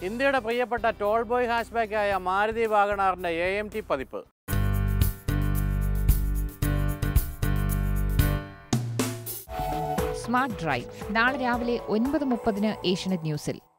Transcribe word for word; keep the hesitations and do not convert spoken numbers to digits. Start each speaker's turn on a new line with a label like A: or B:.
A: ഇന്ത്യയുടെ പ്രിയപ്പെട്ട tall boy ഹാഷ്ബാക്കായ മാരുതി വാഗണാറിൻ്റെ എ എം ടി പതിപ്പ്.
B: സ്മാർട്ട് ഡ്രൈവ് നാളെ രാവിലെ ഒൻപത് മുപ്പതിന് ഏഷ്യനെറ്റ് ന്യൂസിൽ.